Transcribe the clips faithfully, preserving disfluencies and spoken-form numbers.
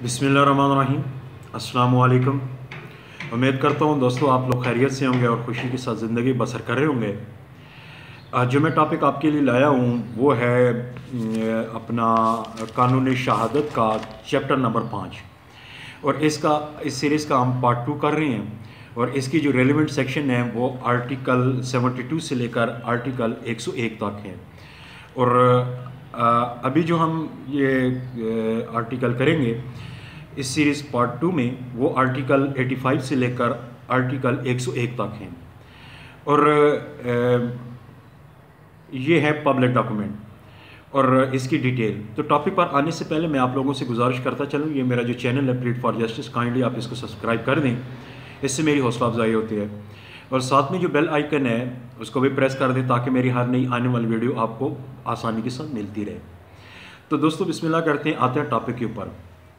बिस्मिल्लाहिर्रहमानिर्रहीम। अस्सलाम वालेकुम। उम्मीद करता हूँ दोस्तों आप लोग खैरियत से होंगे और ख़ुशी के साथ ज़िंदगी बसर कर रहे होंगे। आज जो मैं टॉपिक आपके लिए लाया हूँ वो है अपना कानूनी शहादत का चैप्टर नंबर पाँच, और इसका इस सीरीज़ का हम पार्ट टू कर रहे हैं। और इसकी जो रेलिवेंट सेक्शन है वो आर्टिकल बहत्तर से लेकर आर्टिकल एक सौ एक तक है। और अभी जो हम ये आर्टिकल करेंगे इस सीरीज़ पार्ट टू में वो आर्टिकल पचासी से लेकर आर्टिकल एक सौ एक तक हैं। और ये है पब्लिक डॉक्यूमेंट और इसकी डिटेल। तो टॉपिक पर आने से पहले मैं आप लोगों से गुजारिश करता चलूँ, ये मेरा जो चैनल है प्लीड फॉर जस्टिस, काइंडली आप इसको सब्सक्राइब कर दें, इससे मेरी हौसला अफजाई होती है। और साथ में जो बेल आइकन है उसको भी प्रेस कर दें ताकि मेरी हर नई आने वाली वीडियो आपको आसानी के साथ मिलती रहे। तो दोस्तों बिस्मिल्लाह करते हैं, आते हैं टॉपिक के ऊपर।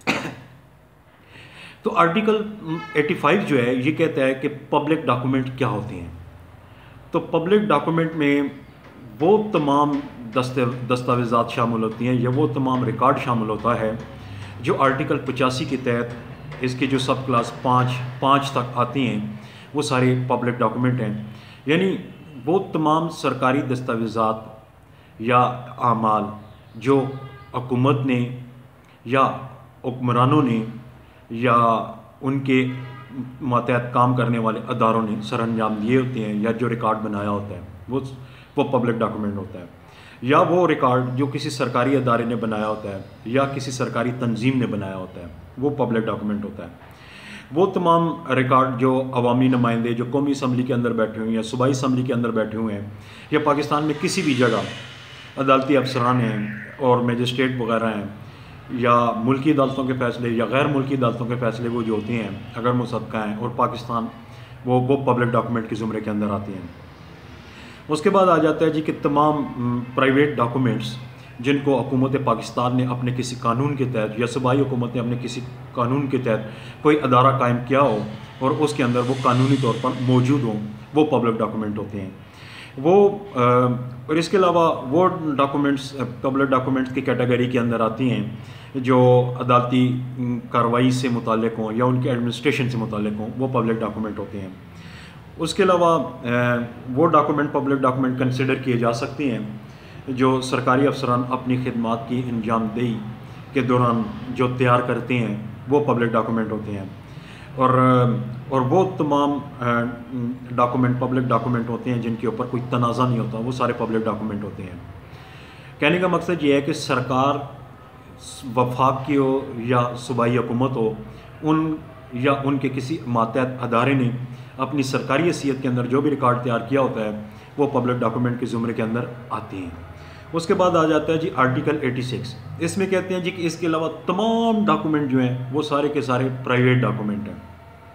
तो आर्टिकल पचासी जो है ये कहता है कि पब्लिक डॉक्यूमेंट क्या होते हैं। तो पब्लिक डॉक्यूमेंट में वो तमाम दस्ते दस्तावेज़ात शामिल होती हैं या वो तमाम रिकॉर्ड शामिल होता है जो आर्टिकल पचासी के तहत इसके जो सब क्लास पाँच पाँच तक आती हैं, वो सारे पब्लिक डॉक्यूमेंट हैं। यानी वो तमाम सरकारी दस्तावेज़ात या आमाल जो हुकूमत ने या हुक्मरानों ने या उनके मातहत काम करने वाले अदारों ने सर अंजाम दिए होते हैं या जो रिकॉर्ड बनाया होता है वो वो पब्लिक डॉक्यूमेंट होता है। या वो रिकॉर्ड जो किसी सरकारी अदारे ने बनाया होता है या किसी सरकारी तंजीम ने बनाया होता है वो पब्लिक डॉक्यूमेंट होता है। वो तमाम रिकॉर्ड जो अवामी नुमाइंदे जो कौमी असम्बली के अंदर बैठे हुए हैं या सूबाई असम्बली के अंदर बैठे हुए हैं या पाकिस्तान में किसी भी जगह अदालती अफसरान हैं और मजिस्ट्रेट वगैरह हैं या मुल्की अदालतों के फ़ैसले या गैर मुल्की अदालतों के फ़ैसले वो जो होते हैं अगर मुसद्दक़ा हैं और पाकिस्तान वो वो पब्लिक डॉक्यूमेंट के ज़ुमरे के अंदर आते हैं। उसके बाद आ जाता है जी कि तमाम प्राइवेट डॉक्यूमेंट्स जिनको हुकूमत पाकिस्तान ने अपने किसी कानून के तहत या सूबाई हुकूमत ने अपने किसी कानून के तहत कोई अदारा कायम किया हो और उसके अंदर वो कानूनी तौर पर मौजूद हों, वो पब्लिक डॉक्यूमेंट होते हैं। वो और इसके अलावा वो डॉक्यूमेंट्स पब्लिक डॉक्यूमेंट्स की कैटेगरी के अंदर आती हैं जो अदालती कार्रवाई से मुताल्लिक़ हों या उनके एडमिनिस्ट्रेशन से मुताल्लिक़ हों, वो पब्लिक डॉक्यूमेंट होते हैं। उसके अलावा वो डॉक्यूमेंट पब्लिक डॉक्यूमेंट कंसिडर किए जा सकते हैं जो सरकारी अफसरान अपनी खिदमात की अंजामदेही के दौरान जो तैयार करते हैं वो पब्लिक डॉक्यूमेंट होते हैं। और और वो तमाम डॉक्यूमेंट पब्लिक डॉक्यूमेंट होते हैं जिनके ऊपर कोई तनाज़ा नहीं होता, वो सारे पब्लिक डॉक्यूमेंट होते हैं। कहने का मकसद ये है कि सरकार वफाक की हो या सूबाई हुकूमत हो, उन या उनके किसी मातहत अदारे ने अपनी सरकारी हैसियत के अंदर जो भी रिकॉर्ड तैयार किया होता है वो पब्लिक डॉक्यूमेंट के ज़ुमरे के अंदर आते हैं। उसके बाद आ जाता है जी आर्टिकल छियासी। इसमें कहते हैं जी कि इसके अलावा तमाम डॉक्यूमेंट जो हैं वो सारे के सारे प्राइवेट डॉक्यूमेंट हैं।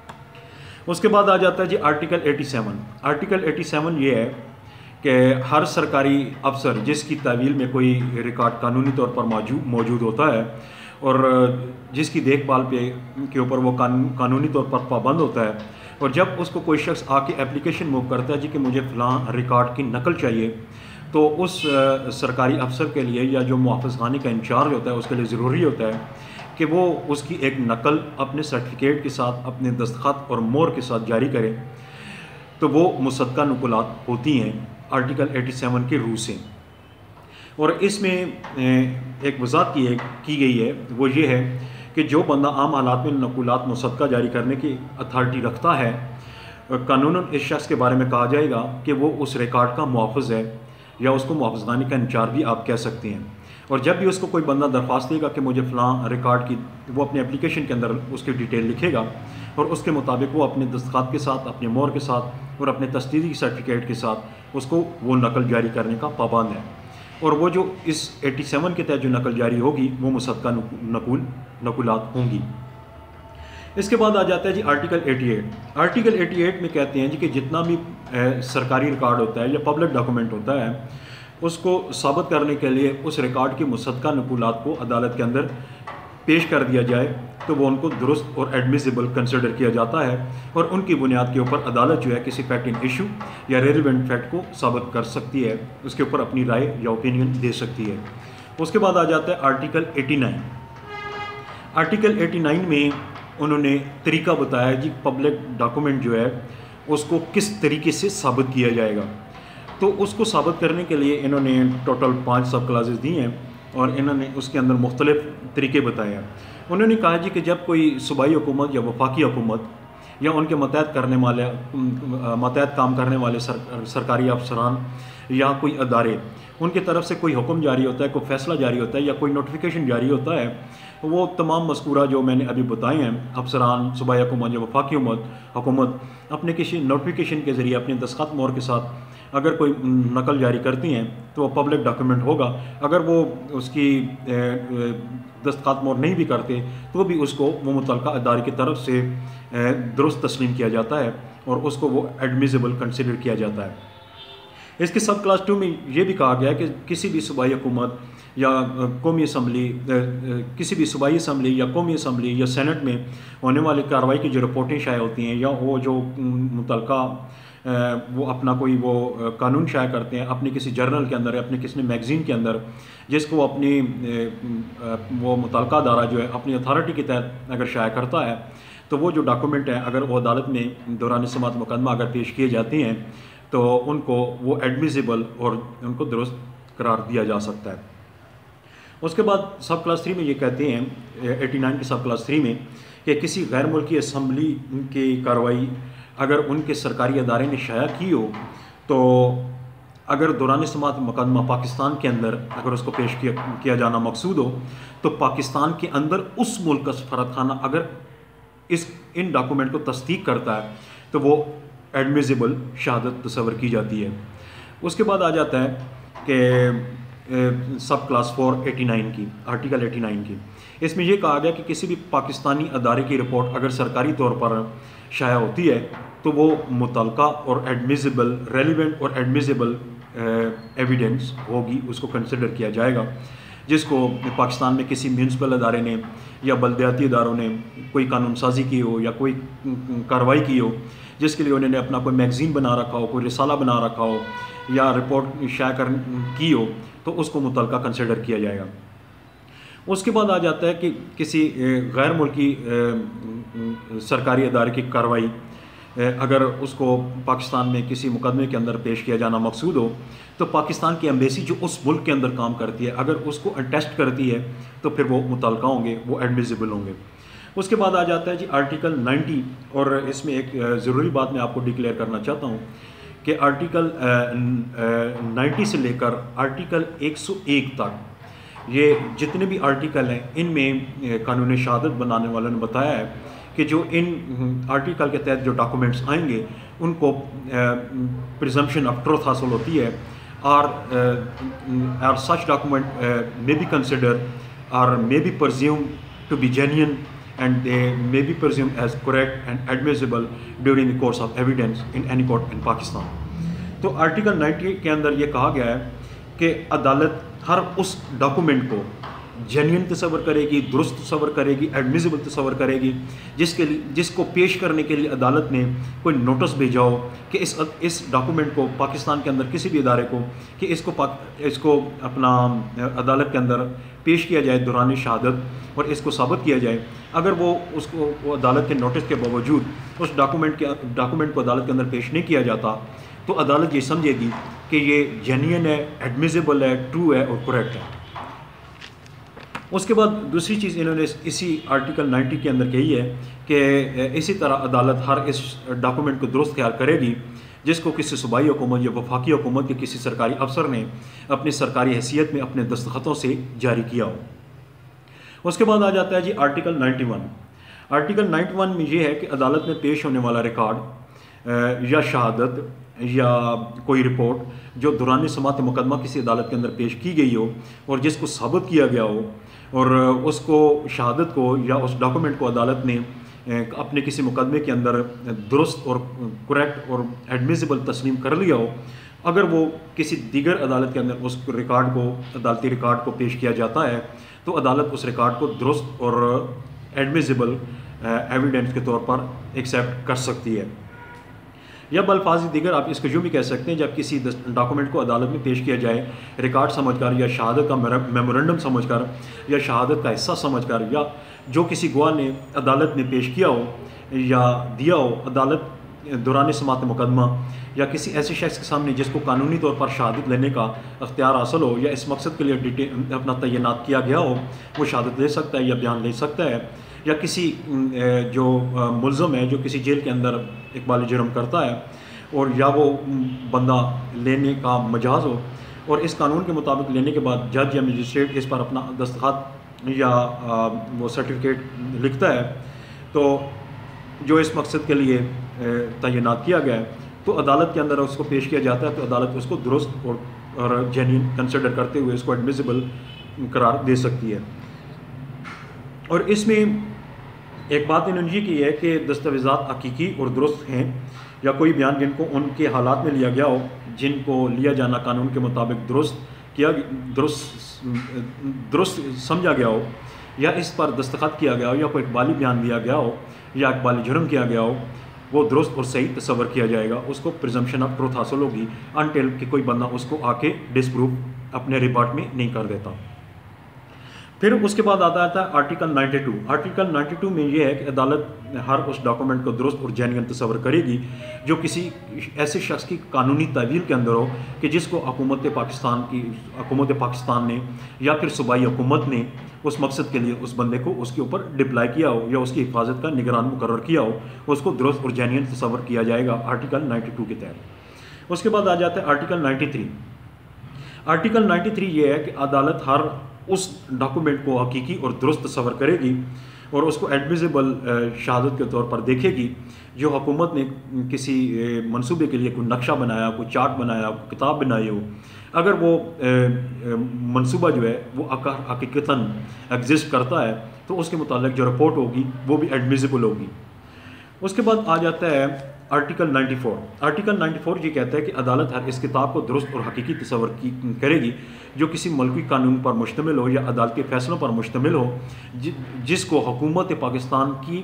उसके बाद आ जाता है जी आर्टिकल सत्तासी। आर्टिकल सत्तासी ये है कि हर सरकारी अफसर जिसकी तहवील में कोई रिकॉर्ड कानूनी तौर पर मौजूद मौजूद होता है और जिसकी देखभाल पे के ऊपर वो कानून कानूनी तौर पर पाबंद होता है, और जब उसको कोई शख्स आके एप्लीकेशन मूव करता है जी कि मुझे फ़लाँ रिकॉर्ड की नकल चाहिए, तो उस सरकारी अफसर के लिए या जो मुहाफ़िज़ खाने का इंचार्ज होता है उसके लिए ज़रूरी होता है कि वो उसकी एक नकल अपने सर्टिफिकेट के साथ अपने दस्तखत और मोहर के साथ जारी करे। तो वो मुसद्दक़ा नकुलात होती हैं आर्टिकल सत्तासी के रूह से। और इसमें एक वज़ाहत की की गई है वो ये है कि जो बंदा आम हालात में नकुलात मुसद्दक़ा जारी करने की अथॉरिटी रखता है, कानूनन इस शख्स के बारे में कहा जाएगा कि वो उस रिकॉर्ड का मुहाफ़िज़ है या उसको मुहाफ़िज़ खाने का इंचार्ज भी आप कह सकते हैं। और जब भी उसको कोई बंदा दरख्वास्त देगा कि मुझे फ़लाँ रिकॉर्ड की, वो अपने एप्लीकेशन के अंदर उसकी डिटेल लिखेगा और उसके मुताबिक वो अपने दस्तखत के साथ, अपने मोहर के साथ और अपने तस्दीकी सर्टिफिकेट के साथ उसको वो नकल जारी करने का पाबंद है। और वो जो इस सत्तासी के तहत जो नकल जारी होगी वो मुसद्दक़ा नकुल नकुलात होंगी। इसके बाद आ जाता है जी आर्टिकल अठासी। आर्टिकल अठासी में कहते हैं जी कि जितना भी ए, सरकारी रिकॉर्ड होता है या पब्लिक डॉक्यूमेंट होता है उसको साबित करने के लिए उस रिकॉर्ड की मुसद्दक़ा नकुलात को अदालत के अंदर पेश कर दिया जाए तो वो उनको दुरुस्त और एडमिसिबल कंसिडर किया जाता है और उनकी बुनियाद के ऊपर अदालत जो है किसी फैक्ट इन इशू या रेलिवेंट फैक्ट को साबित कर सकती है, उसके ऊपर अपनी राय या ओपिनियन दे सकती है। उसके बाद आ जाता है आर्टिकल नवासी। آرٹیکل ایٹی نائن میں انہوں نے طریقہ بتایا جی پبلک ڈاکومنٹ جو ہے اس کو کس طریقے سے ثابت کیا جائے گا. تو اس کو ثابت کرنے کے لیے انہوں نے ٹوٹل پانچ سب کلاسز دی ہیں اور انہوں نے اس کے اندر مختلف طریقے بتائے ہیں. انہوں نے کہا جی کہ جب کوئی صوبائی حکومت یا وفاقی حکومت یا ان کے ماتحت کرنے والے ماتحت کام کرنے والے سر سرکاری افسران یا کوئی ادارے ان کی طرف سے کوئی حکم جاری ہوتا ہے، کوئی فیصلہ جاری ہوتا ہے یا کوئی نوٹیفیکیشن جاری ہوتا ہے، وہ تمام مذکورہ جو میں نے ابھی بتائے ہیں افسران، صوبائی حکومت یا وفاقی حکومت حکومت اپنے کسی نوٹیفیکیشن کے ذریعے اپنے دستخط مہر کے ساتھ اگر کوئی نقل جاری کرتی ہیں تو وہ پبلک ڈاکومنٹ ہوگا. اگر وہ اس کی دستخط مہر نہیں بھی کرتے تو بھی اس کو وہ متعلقہ ادارے کی طرف سے درست تسلیم کیا جاتا ہے اور اس کو وہ ایڈمیزیبل کنسیڈر کیا جاتا ہے. اس کے سب کلاس ٹو میں یہ بھی کہا گیا ہے کہ کسی بھی صوبائی حکومت یا قومی اسمبلی کسی بھی صوبائی اسمبلی یا قومی اسمبلی یا سینٹ میں ہونے والی کارروائی کی جو رپورٹیں شائع ہوتی ہیں یا وہ جو متعلقہ وہ اپنا کوئی وہ قانون شائع کرتے ہیں اپنے کسی جرنل کے اندر یا اپنے کسی میگزین کے اندر جس کو اپنی وہ متعلقہ ادارہ جو ہے اپنی اتھارٹی کے تحت اگر شائع کرتا ہے تو وہ جو ڈاکومنٹ ہیں اگر وہ عدالت میں دوران سماعت مقدمہ اگر پیش کیے جاتے ہیں تو ان کو وہ ایڈمیزیبل اور ان کو درست قرار دیا جا سکتا ہے. اس کے بعد سب کلاس تھری میں یہ کہتے ہیں ایٹی نائن کی سب کلاس تھری میں کہ کسی غیر ملکی اسمبلی کی کارروائی اگر ان کے سرکاری ادارے نے شائع کی ہو تو اگر دوران سماعت مقدمہ پاکستان کے اندر اگر اس کو پیش کیا کیا جانا مقصود ہو تو پاکستان کے اندر اس ملک کا سفارت خانہ اگر اس ان ڈاکومنٹ کو تصدیق کرتا ہے تو وہ ایڈمیزیبل شہادت تصور کی جاتی ہے. اس کے بعد آ جاتا ہے کہ سب کلاس فور ایٹی نائن کی آرٹیکل ایٹی نائن کی. اس میں یہ کہا گیا کہ کسی بھی پاکستانی ادارے کی رپورٹ اگر سرکاری طور پر شائع ہوتی ہے تو وہ متعلقہ اور ایڈمیزیبل ریلیونٹ اور ایڈمیزیبل ایویڈنس ہوگی، اس کو کنسیڈر کیا جائے گا، جس کو پاکستان میں کسی میونسپل ادارے نے یا بلدیاتی اداروں نے کوئی قانون سازی کی ہو یا کوئی کارروائی کی ہو جس کے لیے انہوں نے اپنا کوئی میگزین بنا رکھا ہو، کوئی رسالہ بنا رکھا ہو یا رپورٹ شائع کر کی ہو تو اس کو متعلقہ کنسیڈر کیا جائے گا. اس کے بعد آ جاتا ہے کہ کسی غیر ملکی سرکاری ادارے کی کارروائی اگر اس کو پاکستان میں کسی مقدمے کے اندر پیش کیا جانا مقصود ہو تو پاکستان کی ایمبیسی جو اس ملک کے اندر کام کرتی ہے اگر اس کو اٹیسٹ کرتی ہے تو پھر وہ متعلقہ ہوں گے، وہ ایڈمیزیبل ہوں گے. اس کے بعد آ جاتا ہے جی آرٹیکل نائنٹی، اور اس میں ایک ضروری بات میں آپ کو ڈکلیئر کرنا چاہتا ہوں کہ آرٹیکل نائنٹی سے لے کر آرٹیکل ایک سو ایک تک یہ جتنے بھی آرٹیکل ہیں ان میں قانون شہادت بنانے والوں نے بتایا ہے کہ جو ان آرٹیکل کے تحت جو ڈاکومنٹس آئیں گے ان کو پریزمپشن آف ٹروتھ حاصل ہوتی ہے اور اور سچ document may be considered or may be presumed to be genuine and they may be presumed as correct and admissible during the course of evidence in any court in Pakistan. تو article ninety کے اندر یہ کہا گیا ہے کہ عدالت ہر اس document کو جینوئن تصور کرے گی، درست تصور کرے گی، ایڈمیزیبل تصور کرے گی جس کے جس کو پیش کرنے کے لیے عدالت نے کوئی نوٹس بھیجا ہو کہ اس اس ڈاکومنٹ کو پاکستان کے اندر کسی بھی ادارے کو کہ اس کو پاک اس کو اپنا عدالت کے اندر پیش کیا جائے دوران شہادت اور اس کو ثابت کیا جائے. اگر وہ اس کو وہ عدالت کے نوٹس کے باوجود اس ڈاکومنٹ کے ڈاکومنٹ کو عدالت کے اندر پیش نہیں کیا جاتا تو عدالت یہ سمجھے گی کہ یہ جینوئن ہے، ایڈمیزیبل ہے، ٹرو ہے اور کریکٹ ہے. اس کے بعد دوسری چیز انہوں نے اسی آرٹیکل نائنٹی کے اندر کہی ہے کہ اسی طرح عدالت ہر اس ڈاکومنٹ کو درست خیال کرے گی جس کو کسی صوبائی حکومت یا وفاقی حکومت کے کسی سرکاری افسر نے اپنی سرکاری حیثیت میں اپنے دستخطوں سے جاری کیا ہو. اس کے بعد آ جاتا ہے جی article ninety one. Article ninety one میں یہ ہے کہ عدالت میں پیش ہونے والا ریکارڈ یا شہادت یا کوئی رپورٹ جو دوران سماعت مقدمہ کسی عدالت کے اندر پیش کی گئی ہو اور جس کو ثابت کیا گیا ہو اور اس کو شہادت کو یا اس ڈاکومنٹ کو عدالت نے اپنے کسی مقدمے کے اندر درست اور کریکٹ اور ایڈمیزیبل تسلیم کر لیا ہو، اگر وہ کسی دیگر عدالت کے اندر اس ریکارڈ کو عدالتی ریکارڈ کو پیش کیا جاتا ہے تو عدالت اس ریکارڈ کو درست اور ایڈمیزیبل ایویڈنس کے طور پر ایکسیپٹ کر سکتی ہے. یا بالفاظ دیگر آپ اس کو یوں بھی کہہ سکتے ہیں، جب کسی ڈاکومنٹ کو عدالت میں پیش کیا جائے ریکارڈ سمجھ کر یا شہادت کا میمورنڈم سمجھ کر یا شہادت کا حصہ سمجھ کر، یا جو کسی گواہ نے عدالت میں پیش کیا ہو یا دیا ہو عدالت دوران سماعت مقدمہ، یا کسی ایسے شخص کے سامنے جس کو قانونی طور پر شہادت لینے کا اختیار حاصل ہو یا اس مقصد کے لیے ڈیٹیل اپنا تعینات کیا گیا ہو، وہ شہادت لے سکتا ہے یا بیان لے سکتا ہے۔ یا کسی جو ملزم ہے جو کسی جیل کے اندر اقبال جرم کرتا ہے اور یا وہ بندہ لینے کا مجاز ہو اور اس قانون کے مطابق لینے کے بعد جج یا مجسٹریٹ اس پر اپنا دستخط یا وہ سرٹیفکیٹ لکھتا ہے، تو جو اس مقصد کے لیے تعینات کیا گیا ہے، تو عدالت کے اندر اس کو پیش کیا جاتا ہے، تو عدالت اس کو درست اور جینین کنسیڈر کرتے ہوئے اس کو ایڈمیسیبل قرار دے سکتی ہے۔ اور اس میں ایک بات انہوں نے یہ کی ہے کہ دستاویزات حقیقی اور درست ہیں، یا کوئی بیان جن کو ان کے حالات میں لیا گیا ہو، جن کو لیا جانا قانون کے مطابق درست کیا درست درست سمجھا گیا ہو، یا اس پر دستخط کیا گیا ہو، یا کوئی اقبالی بیان دیا گیا ہو یا اقبالی جرم کیا گیا ہو، وہ درست اور صحیح تصور کیا جائے گا، اس کو پریزمپشن آف ٹروتھ حاصل ہوگی انٹل کہ کوئی بندہ اس کو آ کے ڈسپروو اپنے ریپورٹ میں نہیں کر دیتا۔ پھر اس کے بعد آتا ہے article ninety two. Article ninety two میں یہ ہے کہ عدالت ہر اس ڈاکومنٹ کو درست اور جینین تصور کرے گی جو کسی ایسے شخص کی قانونی تعویل کے اندر ہو کہ جس کو حکومت پاکستان کی حکومت پاکستان نے یا پھر صوبائی حکومت نے اس مقصد کے لیے اس بندے کو اس کے اوپر ڈپلائی کیا ہو یا اس کی حفاظت کا نگران مقرر کیا ہو، اس کو درست اور جینین تصور کیا جائے گا آرٹیکل نائنٹی ٹو کے تحت۔ اس کے بعد آ جاتا ہے article ninety three. Article ninety three یہ ہے کہ عدالت ہر اس ڈاکومنٹ کو حقیقی اور درست تصور کرے گی اور اس کو ایڈمیسیبل شہادت کے طور پر دیکھے گی جو حکومت نے کسی منصوبے کے لیے کوئی نقشہ بنایا، کوئی چارٹ بنایا، کوئی کتاب بنائی ہو، اگر وہ منصوبہ جو ہے وہ حقیقتاً ایگزسٹ کرتا ہے تو اس کے متعلق جو رپورٹ ہوگی وہ بھی ایڈمیسیبل ہوگی۔ اس کے بعد آ جاتا ہے article ninety four. Article ninety four یہ کہتا ہے کہ عدالت ہر اس کتاب کو درست اور حقیقی تصور کی کرے گی جو کسی ملکی قانون پر مشتمل ہو یا عدالتی فیصلوں پر مشتمل ہو، جس کو حکومت پاکستان کی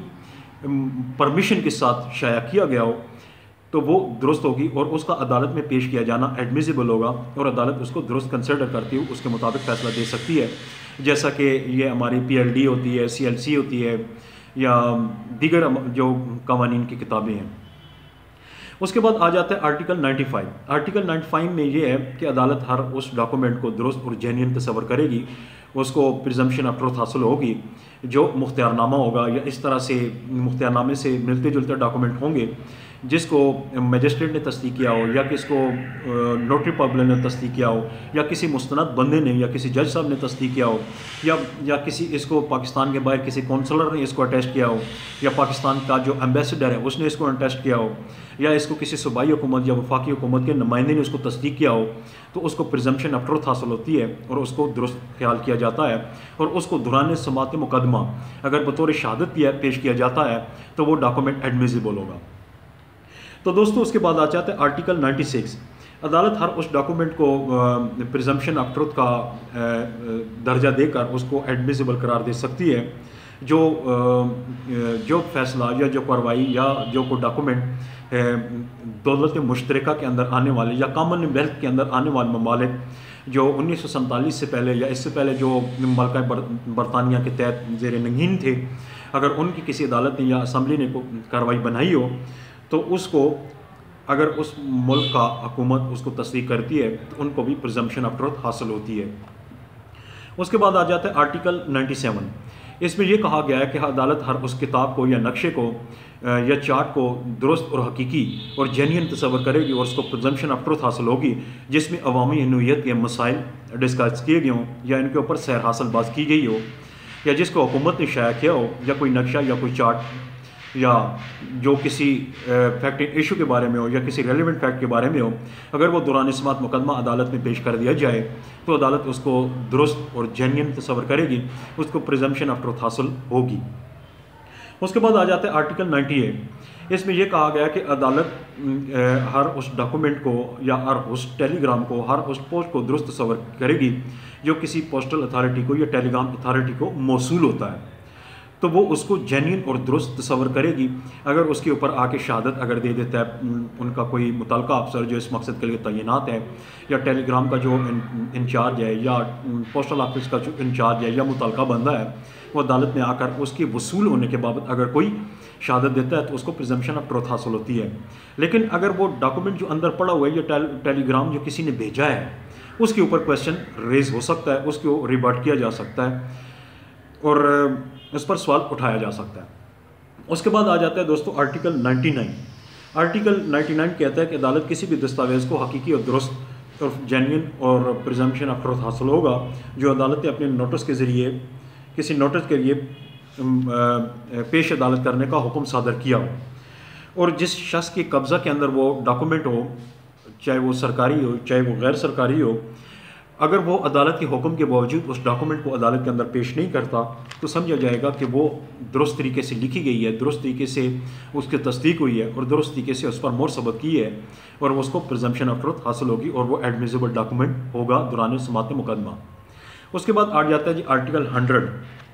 پرمیشن کے ساتھ شائع کیا گیا ہو، تو وہ درست ہوگی اور اس کا عدالت میں پیش کیا جانا ایڈمیسیبل ہوگا اور عدالت اس کو درست کنسیڈر کرتی ہوئی اس کے مطابق فیصلہ دے سکتی ہے، جیسا کہ یہ ہماری پی ایل ڈی ہوتی ہے، سی ایل سی ہوتی ہے یا دیگر جو قوانین کی کتابیں ہیں۔ اس کے بعد آ جاتا ہے article ninety five. Article ninety five میں یہ ہے کہ عدالت ہر اس ڈاکومنٹ کو درست اور جینین تصور کرے گی، اس کو پریزمپشن آف ٹروتھ حاصل ہوگی جو مختار نامہ ہوگا یا اس طرح سے مختار نامے سے ملتے جلتے ڈاکومنٹ ہوں گے جس کو میجسٹریٹ نے تصدیق کیا ہو یا کس کو نوٹری پبلک نے تصدیق کیا ہو یا کسی مستند بندے نے یا کسی جج صاحب نے تصدیق کیا ہو یا یا کسی اس کو پاکستان کے باہر کسی کونسلر نے اس کو اٹیسٹ کیا ہو یا پاکستان کا جو ایمبیسڈر ہے اس نے اس کو اٹیسٹ کیا ہو یا اس کو کسی صوبائی حکومت یا وفاقی حکومت کے نمائندے نے اس کو تصدیق کیا ہو، تو اس کو پریزمپشن آف ٹروتھ حاصل ہوتی ہے اور اس کو درست خیال کیا جاتا ہے اور اس کو دوران سماعت مقدمہ اگر بطور شہادت پیش کیا جاتا ہے تو وہ ڈاکومنٹ ایڈمیسیبل ہوگا۔ تو دوستو اس کے بعد آ جاتا ہے آرٹیکل نائنٹی سکس۔ عدالت ہر اس ڈاکومنٹ کو پریزمپشن آف ٹروتھ کا درجہ دے کر اس کو ایڈمیسیبل قرار دے سکتی ہے جو جو فیصلہ یا جو کارروائی یا جو کوئی ڈاکومنٹ دولت مشترکہ کے اندر آنے والے یا کامن ویلتھ کے اندر آنے والے ممالک جو انیس سو سینتالیس سے پہلے یا اس سے پہلے جو ملکہ برطانیہ کے تحت زیر نگین تھے، اگر ان کی کسی عدالت نے یا اسمبلی نے کوئی کارروائی بنائی ہو تو اس کو اگر اس ملک کا حکومت اس کو تصدیق کرتی ہے تو ان کو بھی پریزمپشن آف ٹروتھ حاصل ہوتی ہے۔ اس کے بعد آ جاتا ہے آرٹیکل نائنٹی سیون۔ اس میں یہ کہا گیا ہے کہ عدالت ہر اس کتاب کو یا نقشے کو یا چارٹ کو درست اور حقیقی اور جینین تصور کرے گی اور اس کو پریزمپشن آف ٹروتھ حاصل ہوگی جس میں عوامی نوعیت کے مسائل ڈسکس کیے گئے ہوں یا ان کے اوپر سیر حاصل باز کی گئی ہو یا جس کو حکومت نے شائع کیا ہو یا کوئی نقشہ یا کوئی چارٹ یا جو کسی فیکٹ ایشو کے بارے میں ہو یا کسی ریلیونٹ فیکٹ کے بارے میں ہو، اگر وہ دوران سماعت مقدمہ عدالت میں پیش کر دیا جائے تو عدالت اس کو درست اور جینین تصور کرے گی، اس کو پریزمپشن آف ٹروتھ حاصل ہوگی۔ اس کے بعد آ جاتے ہیں آرٹیکل نائنٹی ایٹ۔ اس میں یہ کہا گیا کہ عدالت ہر اس ڈاکومنٹ کو یا ہر اس ٹیلی گرام کو ہر اس پوسٹ کو درست تصور کرے گی جو کسی پوسٹل اتھارٹی کو یا ٹیلی گرام اتھارٹی کو موصول ہوتا ہے۔ تو وہ اس کو جینین اور درست تصور کرے گی۔ اگر اس کے اوپر آ کے شہادت اگر دے دیتا ہے ان کا کوئی متعلقہ افسر جو اس مقصد کے لیے تعینات ہے، یا ٹیلی گرام کا جو انچارج ہے، یا پوسٹل آفس کا جو انچارج ہے، یا متعلقہ بندہ ہے، وہ عدالت میں آ کر اس کے وصول ہونے کے بابت اگر کوئی شہادت دیتا ہے تو اس کو پریزمپشن آف ٹروتھ حاصل ہوتی ہے۔ لیکن اگر وہ ڈاکومنٹ جو اندر پڑا ہوا ہے یا ٹیلی گرام جو کسی نے بھیجا ہے اس کے اوپر کویشچن ریز ہو سکتا ہے، اس کو ریبٹ کیا جا سکتا ہے اور اس پر سوال اٹھایا جا سکتا ہے۔ اس کے بعد آ جاتا ہے دوستو article ninety nine. Article ninety nine کہتا ہے کہ عدالت کسی بھی دستاویز کو حقیقی اور درست اور جینوئن اور پریزمپشن آف ٹروتھ حاصل ہوگا جو عدالت نے اپنے نوٹس کے ذریعے کسی نوٹس کے لیے پیش عدالت کرنے کا حکم صادر کیا ہو، اور جس شخص کے قبضہ کے اندر وہ ڈاکومنٹ ہو، چاہے وہ سرکاری ہو چاہے وہ غیر سرکاری ہو، اگر وہ عدالت کے حکم کے باوجود اس ڈاکومنٹ کو عدالت کے اندر پیش نہیں کرتا تو سمجھا جائے گا کہ وہ درست طریقے سے لکھی گئی ہے، درست طریقے سے اس کی تصدیق ہوئی ہے اور درست طریقے سے اس پر مہر ثبت کی ہے، اور اس کو پریزمپشن آف ٹروتھ حاصل ہوگی اور وہ ایڈمیزیبل ڈاکومنٹ ہوگا دوران سماعت مقدمہ۔ اس کے بعد آ جاتا ہے جی آرٹیکل ہنڈریڈ۔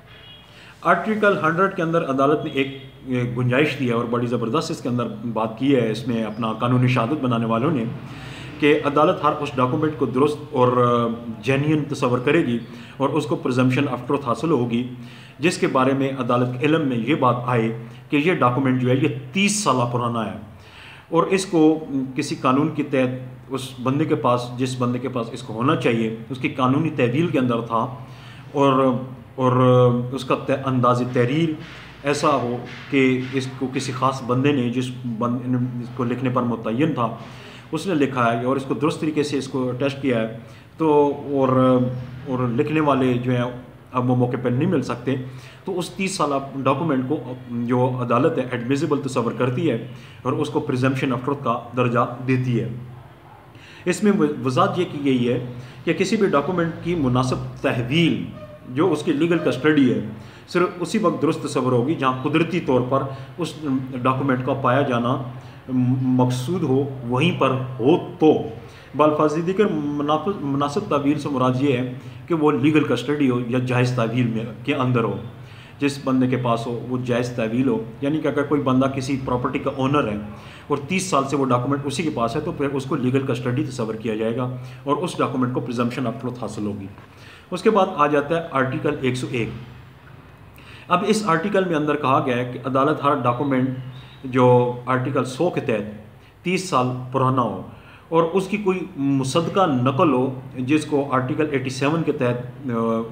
آرٹیکل ہنڈریڈ کے اندر عدالت نے ایک گنجائش دی ہے اور بڑی زبردست اس کے اندر بات کی ہے اس میں اپنا قانونی شہادت بنانے والوں نے، کہ عدالت ہر اس ڈاکومنٹ کو درست اور جینین تصور کرے گی اور اس کو پریزمپشن آف ٹروتھ حاصل ہوگی جس کے بارے میں عدالت کے علم میں یہ بات آئے کہ یہ ڈاکومنٹ جو ہے یہ تیس سالہ پرانا ہے، اور اس کو کسی قانون کے تحت اس بندے کے پاس جس بندے کے پاس اس کو ہونا چاہیے اس کی قانونی تحویل کے اندر تھا، اور اور اس کا انداز تحریر ایسا ہو کہ اس کو کسی خاص بندے نے جس بند اس کو لکھنے پر متعین تھا اس نے لکھا ہے اور اس کو درست طریقے سے اس کو ٹیسٹ کیا ہے، تو اور اور لکھنے والے جو ہیں اب وہ موقع پر نہیں مل سکتے، تو اس تیس سالہ ڈاکومنٹ کو جو عدالت ہے ایڈمیزیبل تصور کرتی ہے اور اس کو پریزمپشن آف ٹروتھ کا درجہ دیتی ہے۔ اس میں وضاحت یہ کی گئی ہے کہ کسی بھی ڈاکومنٹ کی مناسب تحویل جو اس کی لیگل کسٹڈی ہے صرف اسی وقت درست تصور ہوگی جہاں قدرتی طور پر اس ڈاکومنٹ کا پایا جانا مقصود ہو وہیں پر ہو، تو بالفاظ دیگر مناسب تعبیر سے مراد یہ ہے کہ وہ لیگل کسٹڈی ہو یا جائز تعویل میں کے اندر ہو، جس بندے کے پاس ہو وہ جائز تعویل ہو، یعنی کہ اگر کوئی بندہ کسی پراپرٹی کا اونر ہے اور تیس سال سے وہ ڈاکومنٹ اسی کے پاس ہے تو پھر اس کو لیگل کسٹڈی تصور کیا جائے گا اور اس ڈاکومنٹ کو پریزمپشن آف ٹروتھ حاصل ہوگی۔ اس کے بعد آ جاتا ہے آرٹیکل ایک سو ایک۔ اب اس آرٹیکل میں اندر کہا گیا ہے کہ عدالت ہر ڈاکومنٹ جو آرٹیکل سو کے تحت تیس سال پرانا ہو اور اس کی کوئی مصدقہ نقل ہو جس کو آرٹیکل ایٹی سیون کے تحت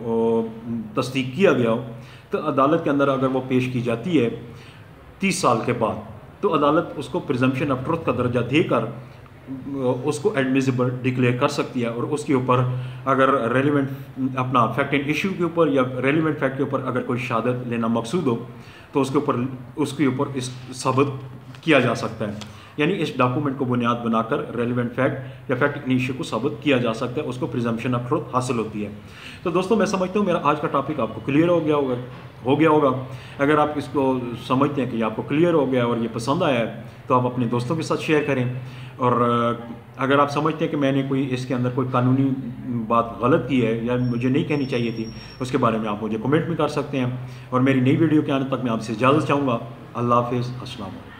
تصدیق کیا گیا ہو، تو عدالت کے اندر اگر وہ پیش کی جاتی ہے تیس سال کے بعد تو عدالت اس کو پریزمپشن آف ٹروتھ کا درجہ دے کر اس کو ایڈمیزیبل ڈکلیئر کر سکتی ہے، اور اس کے اوپر اگر ریلیونٹ اپنا فیکٹ اینڈ ایشو کے اوپر یا ریلیونٹ فیکٹ کے اوپر اگر کوئی شہادت لینا مقصود ہو تو اس کے اوپر اس کے اوپر اس ثابت کیا جا سکتا ہے، یعنی اس ڈاکومنٹ کو بنیاد بنا کر ریلیونٹ فیکٹ یا فیکٹ اینڈ ایشو کو ثابت کیا جا سکتا ہے، اس کو پریزمپشن آف ٹروتھ حاصل ہوتی ہے۔ تو دوستوں میں سمجھتا ہوں میرا آج کا ٹاپک آپ کو کلیئر ہو گیا ہوگا ہو گیا ہوگا اگر آپ اس کو سمجھتے ہیں کہ یہ آپ کو کلیئر ہو گیا اور یہ پسند آیا ہے تو آپ اپنے دوستوں کے ساتھ شیئر کریں، اور اگر آپ سمجھتے ہیں کہ میں نے کوئی اس کے اندر کوئی قانونی بات غلط کی ہے یا مجھے نہیں کہنی چاہیے تھی اس کے بارے میں آپ مجھے کمنٹ بھی کر سکتے ہیں، اور میری نئی ویڈیو کے آنے تک میں آپ سے اجازت چاہوں گا۔ اللہ حافظ، السلام علیکم۔